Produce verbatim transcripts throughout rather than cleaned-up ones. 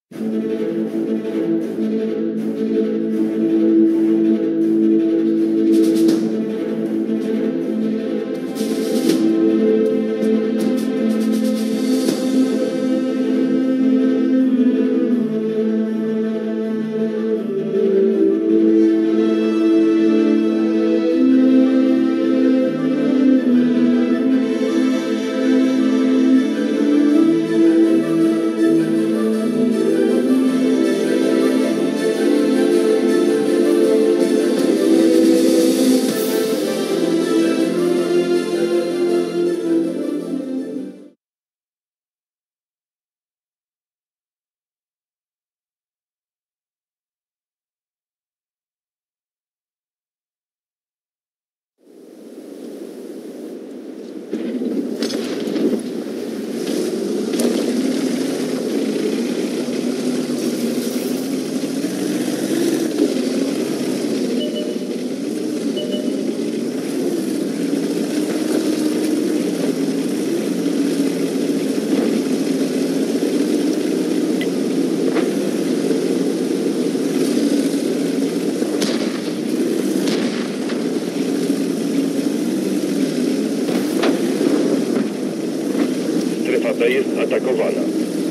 Ta jest atakowana.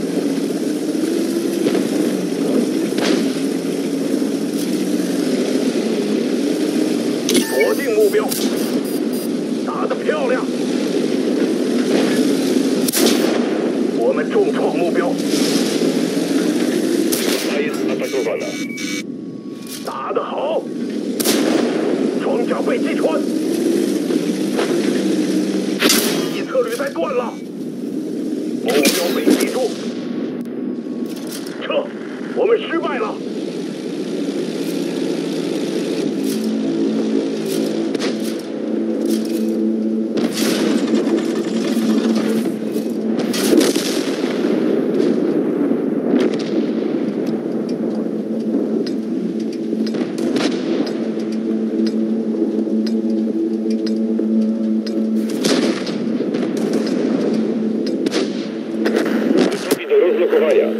锁定目标，打得漂亮！我们重创目标， Ta jest atakowana. 打得好！装甲被击穿，敌策略在断了。 目标被击中，撤！我们失败了。 Rozlokowania.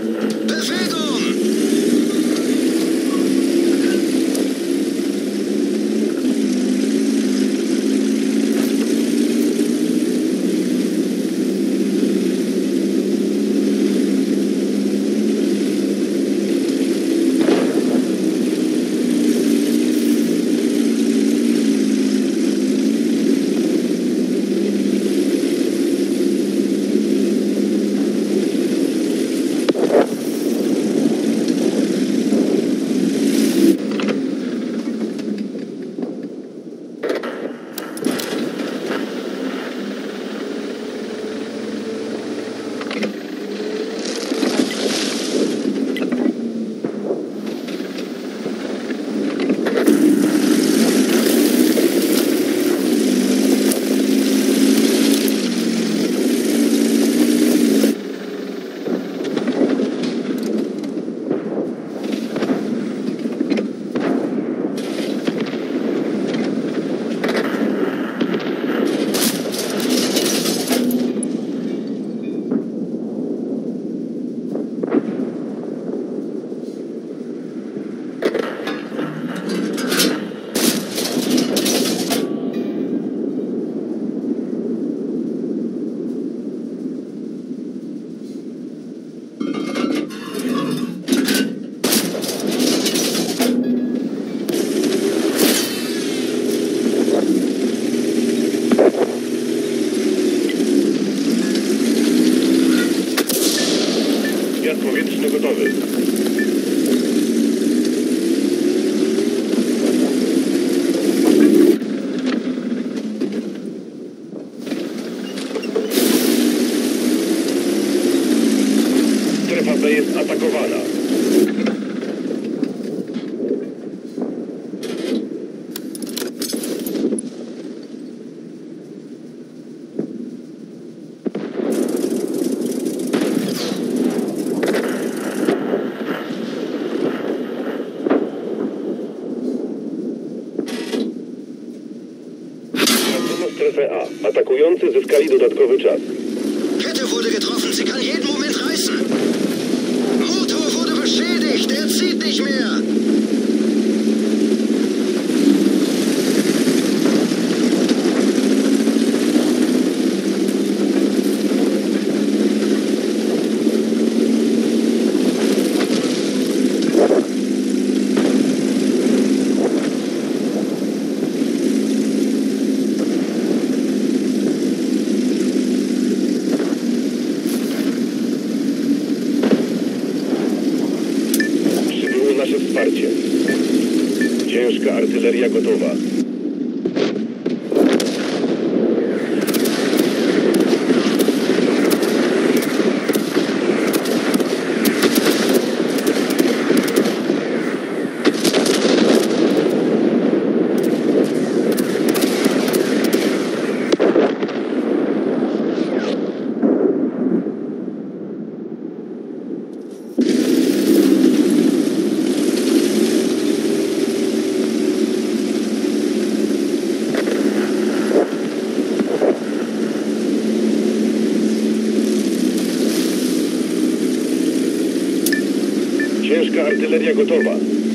Powietrzny gotowy. Strefa B jest atakowana. Strefę A. Atakujący zyskali dodatkowy czas. Kette wurde getroffen. Sie kann jeden Moment reißen. Motor Ciężka artyleria gotowa. Ciężka artyleria gotowa.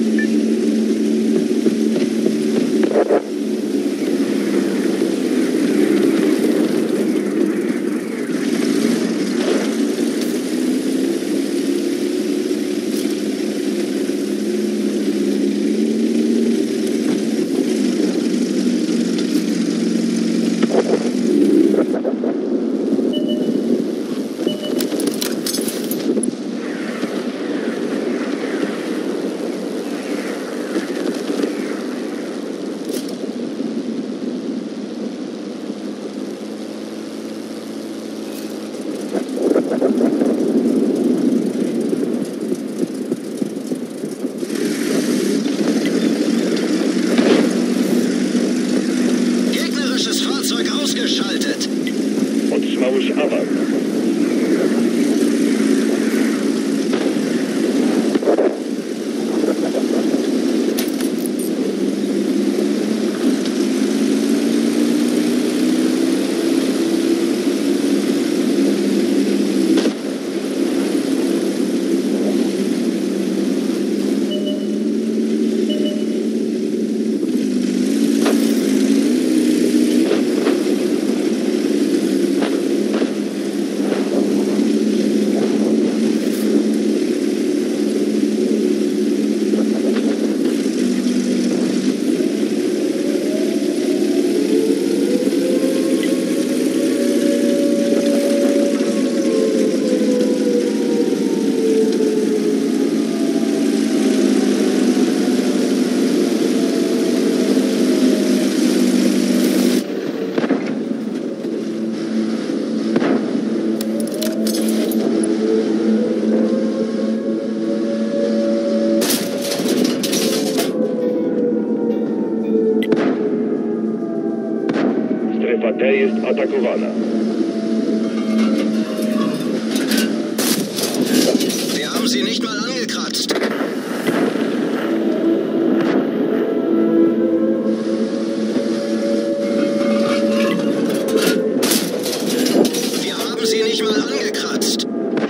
Otrzymałeś awans. Strefa D jest atakowana. Wir haben sie nicht mal angekratzt. Wir haben sie nicht mal angekratzt.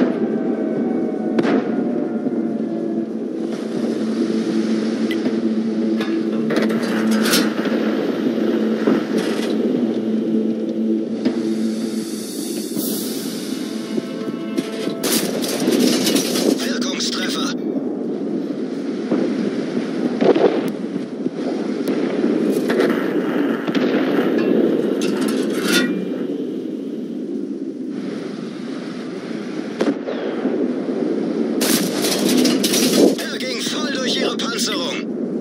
Wirkungstreffer. Er ging voll durch ihre Panzerung.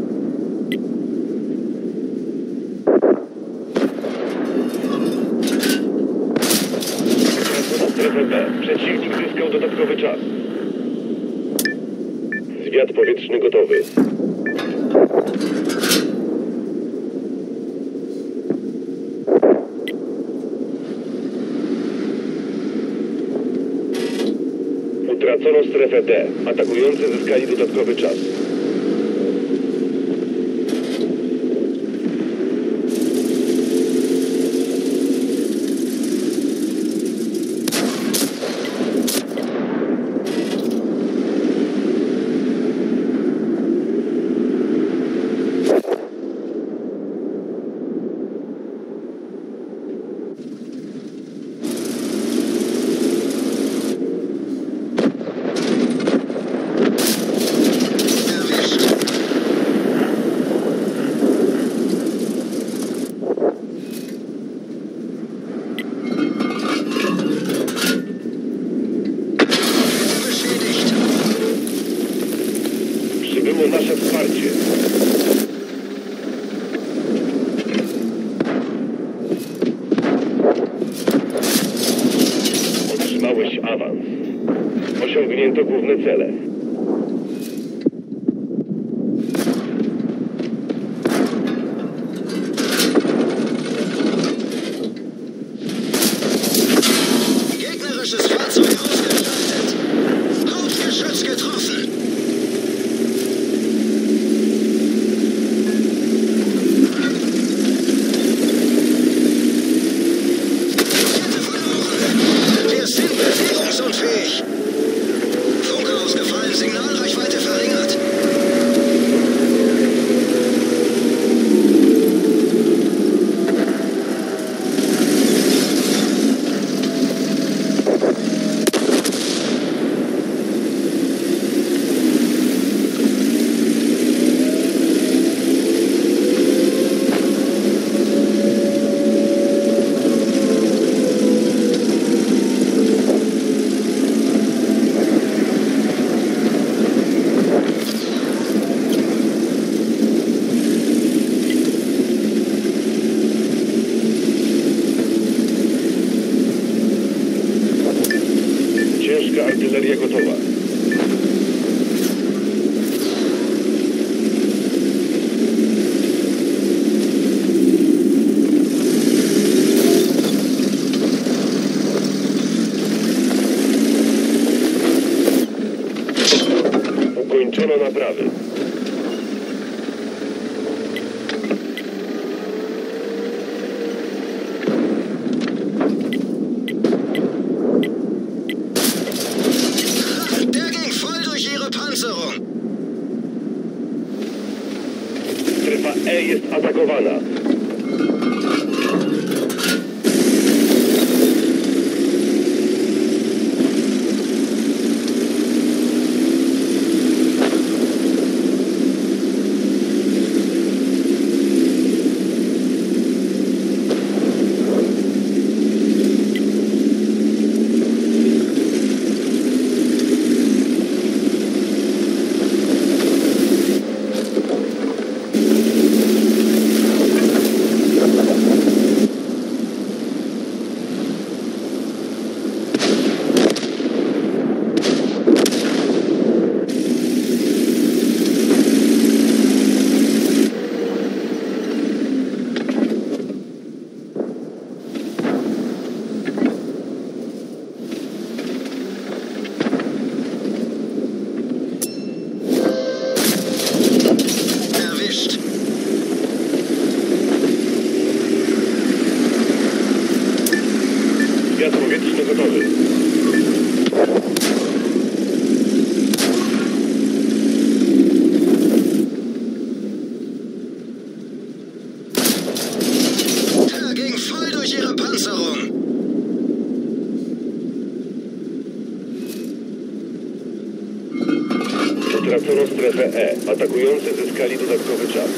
Strefę B. Przeciwnik zyskał dodatkowy czas. Zwiat powietrzny gotowy. Utracono strefę D. Atakujący zyskali dodatkowy czas. Przybyło nasze wsparcie. Osiągnięto główne cele. Gegnerisches Fahrzeug ausgeschaltet. Hauptgeschütz getroffen. Kette verloren. Wir sind bewegungsunfähig. Funke ausgefallen, Signalreichweite verringert. Ciężka artyleria gotowa. Ukończono naprawy. Der ging voll durch ihre Panzerung. Strefa E jest atakowana. Erwischt. Gaz powietrzny gotowy. Der ging voll durch ihre Panzerung. Utracono strefę E. Atakujący zyskali dodatkowy czas.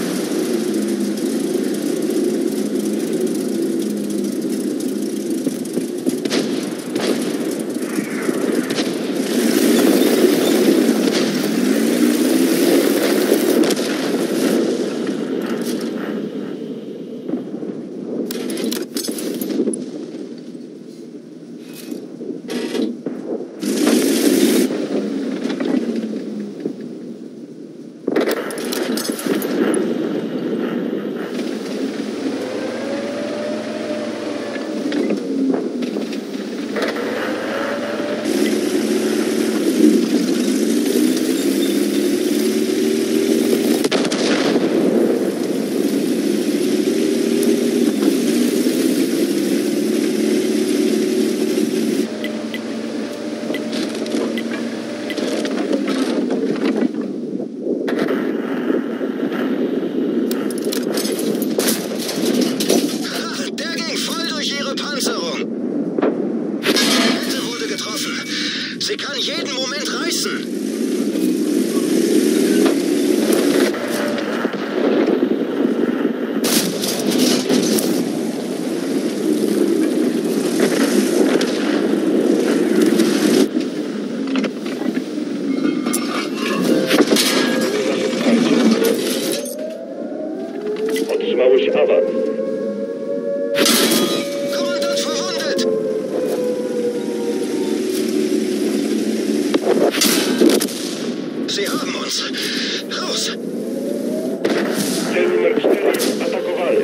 Sie kann jeden Moment reißen. Otrzymałeś awans. Kommandant verwundet! Sie haben uns. Raus! Cel numer cztery jest atakowany.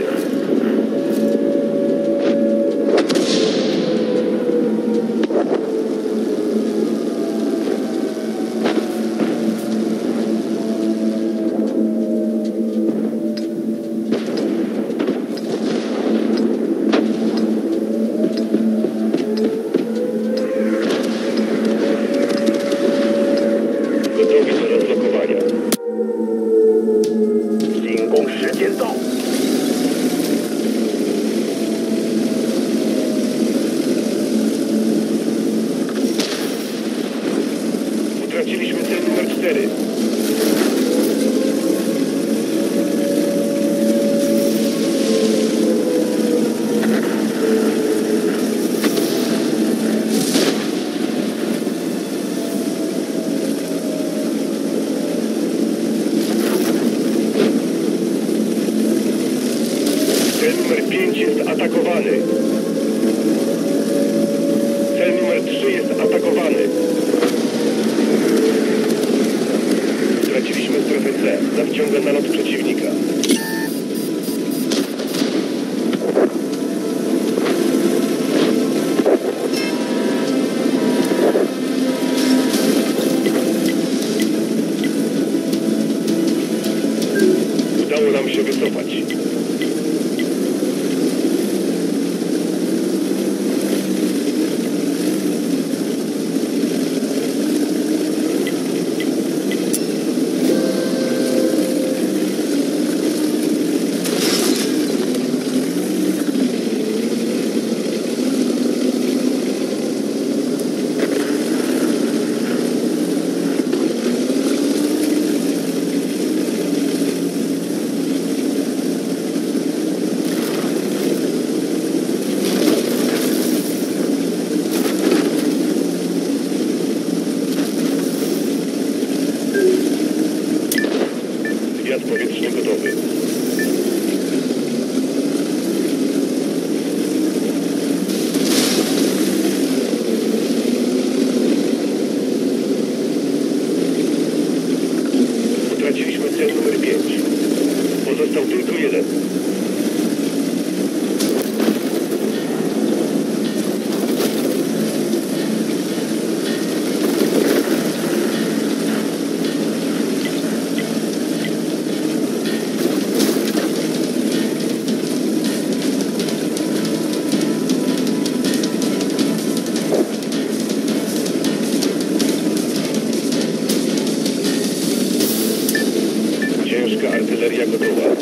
Gotowi do rozlokowania. 进攻时间到。 Utraciliśmy cel numer cztery. Cel numer pięć jest atakowany. Cel numer trzy jest atakowany. Straciliśmy strefę C. Nadciąga nalot przeciwnika. Udało nam się wycofać. Wywiad powietrzny gotowy. Utraciliśmy cel numer pięć. Pozostał tylko jeden. Ciężka artyleria gotowa.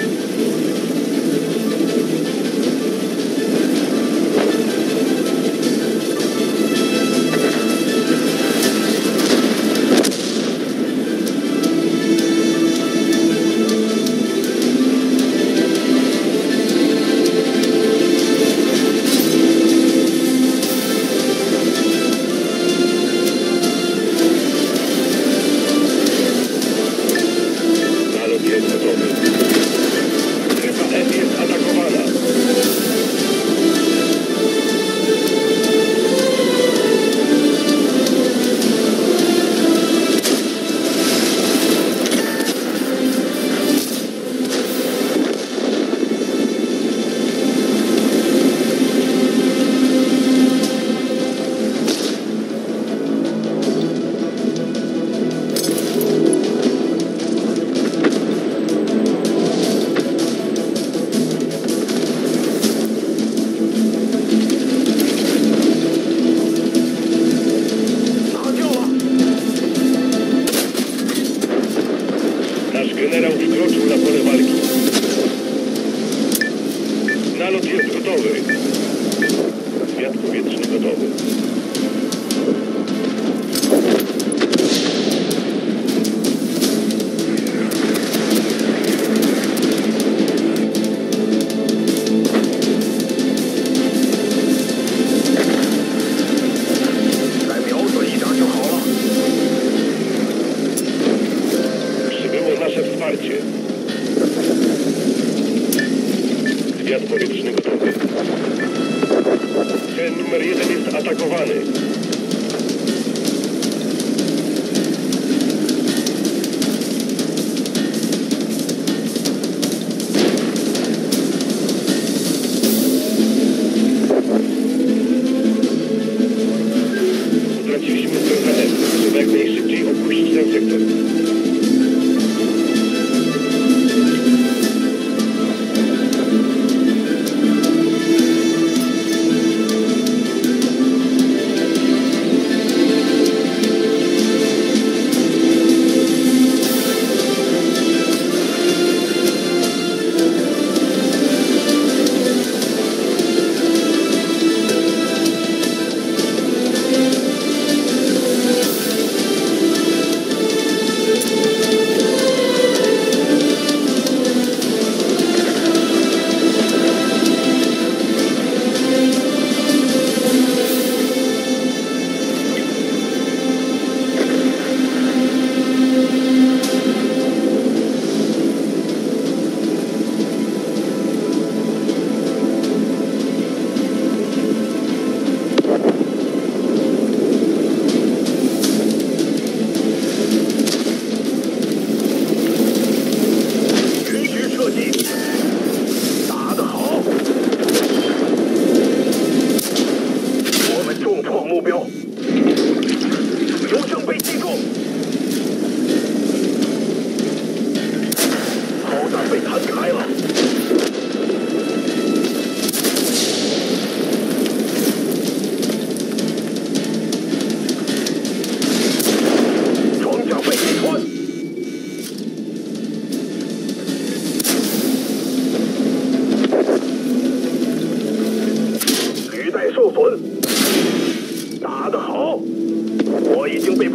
Nalot jest gotowy. Strefa F jest atakowana. Nasz generał wkroczył na pole walki. Nalot jest gotowy. Zwiat powietrzny gotowy. Nasze wsparcie. Zwiat powietrzny gotowy.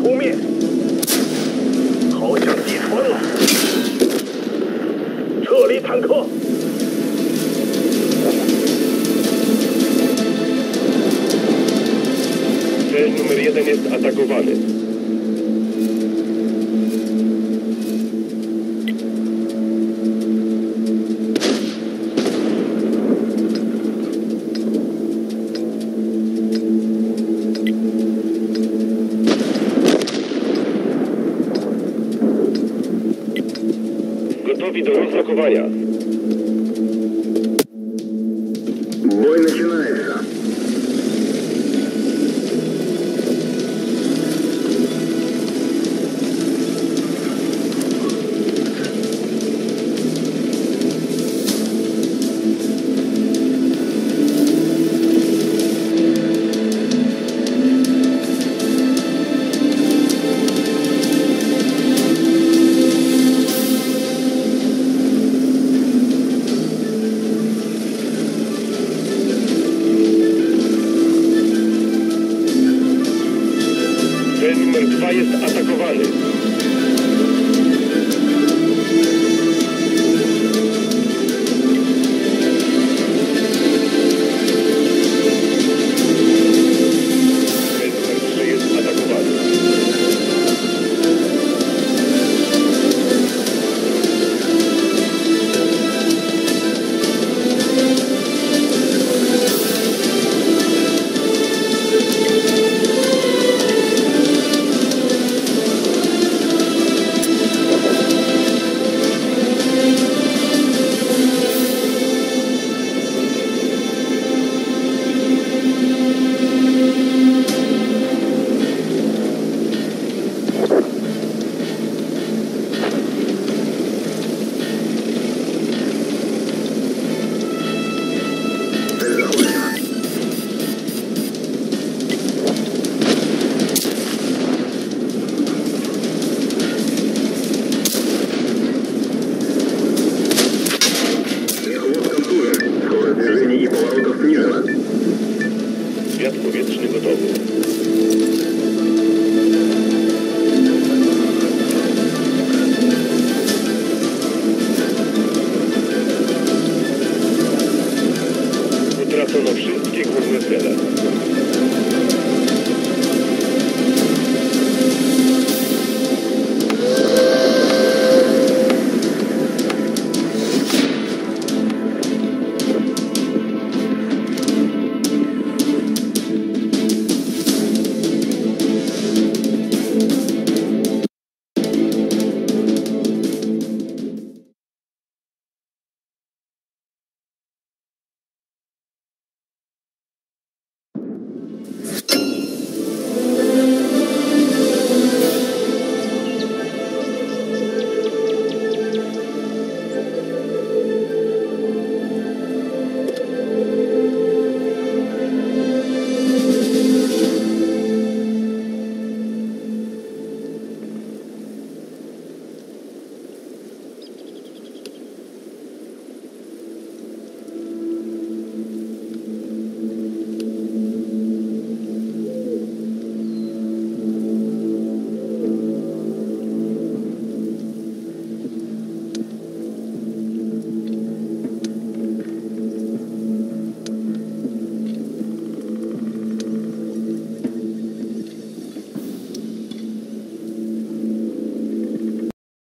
扑灭，好像击穿了，撤离坦克。 Cel numer jeden jest atakowany. Gotowi do rozlokowania. Бой начинается. Cel numer dwa jest atakowany.